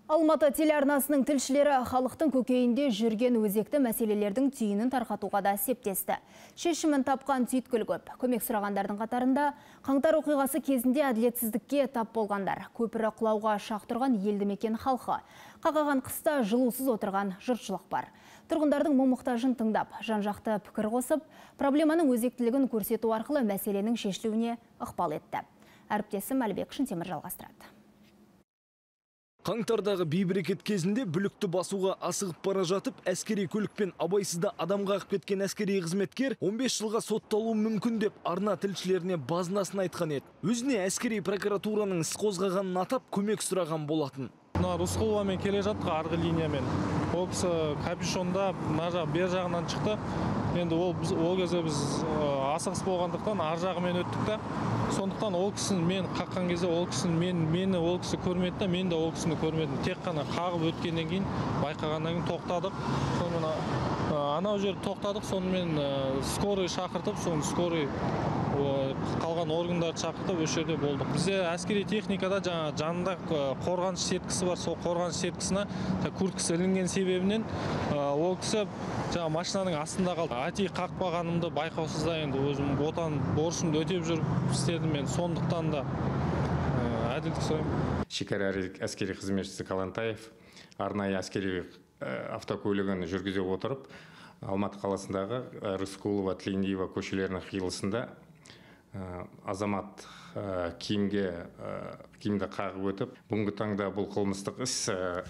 Алматы телеарнасының тілшілері халықтың көкейінде жүрген өзекті мәселелердің түйінін тарқатуға да септесті. Шешімін тапқан түйткіл көп. Көмек сұрағандардың қатарында қаңтар оқиғасы кезінде әділетсіздікке тап болғандар, көпірі құлауға шақ тұрған елді мекен халқы, қақаған қыста жылусыз отырған жұртшылық бар. Тұрғындардың мұң-мұқтажын тыңдап, жан-жақты пікір қосып, проблеманың өзектілігін көрсету арқылы мәселенің шешілуіне ықпал етті. Әріптесім Әлібек Шынтемір жалғастырады. Қаңтардағы бейберекет кезінде бүлікті басуға асығып бара жатып, әскери көлікпен абайсызда адамға ағып кеткен әскери қызметкер 15 жылға сотталуы мүмкін деп арна тілшілеріне базынасын айтқан еді. Өзіне әскери прокуратураның іс қозғағанын атап, көмек сұраған болатын. Рысқұловамен келе жаттық арғы линиямен. Ол кісі капюшонда бер жағынан шықты. Енді ол кезде біз асығыс болғандықтан ар жағымен өттік та. Сондықтан ол кісіні мен қаққан кезде ол кісі көрмеді де, мен де ол кісіні көрмедім. Тек қана қағып өткеннен кейін байқағаннан кейін тоқтадық. Сонымен анау жерде тоқтадық, сонымен скорый шақыртып, соны скорый қалған органдарды шақыртып осы жерде болдық. Бізде әскери техникада жанында қорғаныш сеткісі бар. Сол қорғаныш сеткісіне курткасы ілінген себебінен ол кісі машинаның астында қалды. Ати қақпағанымды байқаусызда енді өзім отан борышымды өтеп жүріп істедім мен. Сондықтан да әділдік сұраймын. Шекара әскери қызметшісі Қалантаев арнайы әскери автокөлігін жүргізе отырып, Алматы қаласындағы Рысқұлова, Тілендиева көшелерінің қиылысында азамат киімді қағып өтіп, бүгінгі таңда бұл қылмыстық іс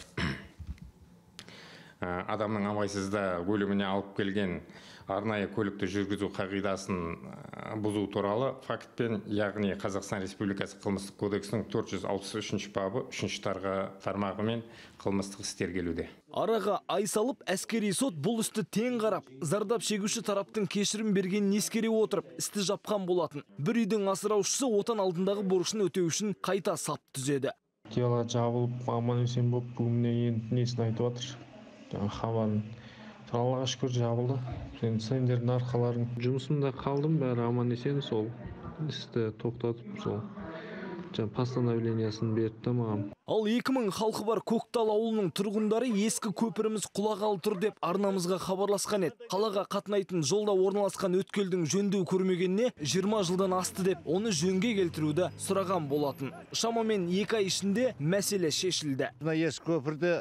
адамның абайсызда өліміне алып келген арнайы көлікті жүргізу қағидасын бұзу туралы фактпен, яғни Қазақстан Республикасы қылмыстық кодексінің 463 бабы 3 тармағымен қылмыстық істер келуде. Араға ай салып, әскери сот бұл істі тең қарап, зардап шегуші тараптың кешірім бергенін ескере отырып, істі жапқан болатын. Бір үйдің асыраушысы отан алдындағы борышын өтеу үшін қайта сап түзеді. Дело жабылып, аман-есен болып, бүгінне енді несін айтып жатыр. Хабарын Аллаға шүкір жабылды. Сендердің арқаларың жұмысымда қалдым, бәрі аман-есен, сол істі тоқтатып, сол постановлениясын берді маған. Ал 2000 халқы бар Көктал ауылының тұрғындары ескі көпіріміз құлағалы тұр деп арнамызға хабарласқан еді. Қалаға қатынайтын жолда орналасқан өткелдің жөндеу көрмегеніне 20 жылдан асты деп, оны жөнге келтіруді сұраған болатын. Шамамен 2 ай ішінде мәселе шешілді. Ескі көпірді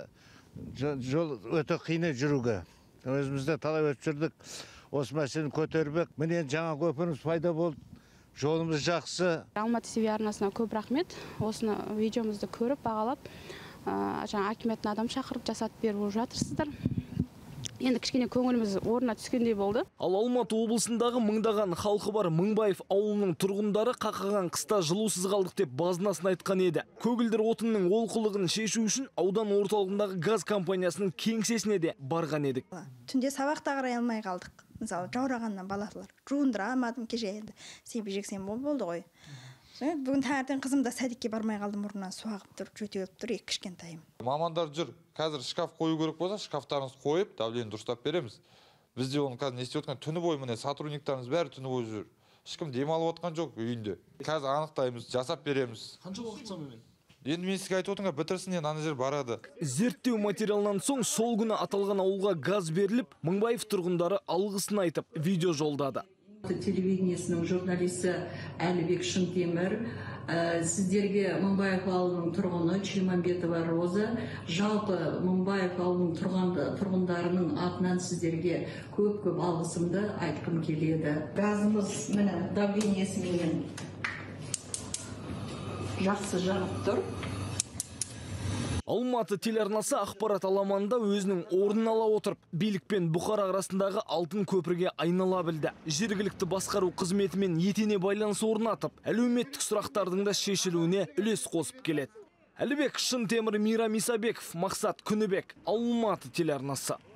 жол өте қиын жүруге. Өзімізде талай өтіп жүрдік. Осы мәселені көтербек. Міне жаңа көпіріміз пайда болды. Жолымыз жақсы. Алматы ТВ арнасына көп рахмет. Осыны видеомызды көріп, бағалап, жаңа акиметтің адам шақырып жасатып беріп жатырсыздар. Енді кішкене көңіліміз орнына түскендей болды. Ал Алматы облысындағы мыңдаған халқы бар Мыңбаев ауылының тұрғындары қақаған қыста жылусыз қалдық деп базынасын айтқан еді. Көгілдір отынның олқылығын шешу үшін аудан орталығындағы газ компаниясының кеңсесіне де барған едік. Түнде сабақта қарай алмай қалдық. Мысалы, жаурағаннан балалар жуындыра алмадым, кеше енді сенбі-жексенбі болды ғой. Бүгін таңертең қызым да садикке бармай қалды, мұрнынан суағып тұр, жөтеліп тұр, кішкентайым. Мамандар жүр, қазір шкаф қою керек болса, шкафтарыңыз қойып, давлениені дұрыстап береміз. Бізде оны қазір не істеп отқан, түні бойы міне сотрудниктарымыз бәрі түні бойы жүр. Ешкім демалып отқан жоқ үйінде. Қазір анықтаймыз, жасап береміз. Қанша уақыт шамамен? Енді мен сізге айтып отырмын, бітірсін, енді ана жер барады. Зерттеу материалынан соң сол күні аталған ауылға газ беріліп, Мыңбаев тұрғындары алғысын айтып, видео жолдады. Телевидениесінің журналисті Әлібек Шынтемір, сіздерге Мыңбаев ауылының тұрғыны Чимамбетова Роза, жалпы Мыңбаев ауылының тұрғындарының атынан сіздерге көп-көп алғысымды айтқым келеді. Газымыз міне давлениесімен жақсы жанып тұр. Алматы телеарнасы ақпарат аламанында өзінің орнын ала отырып, билік пен бұқара арасындағы алтын көпірге айнала білді. Жергілікті басқару қызметімен етене байланыс орнатып, әлеуметтік сұрақтардың да шешілуіне үлес қосып келеді. Әлібек Шынтемір, Мейрам Исабеков, Мақсат Күнібек, Алматы телеарнасы.